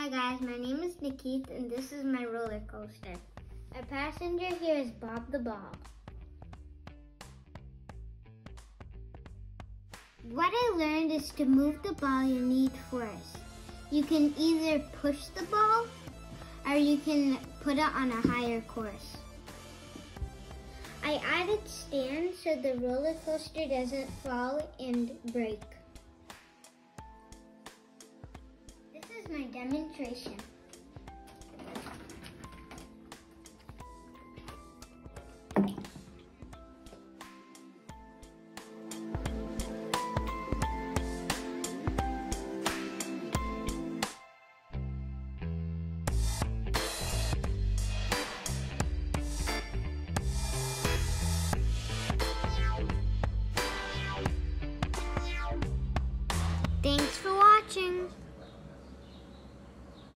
Hi guys, my name is Nikith and this is my roller coaster. Our passenger here is Bob the Ball. What I learned is to move the ball you need force. You can either push the ball or you can put it on a higher course. I added stands so the roller coaster doesn't fall and break. This is my demonstration.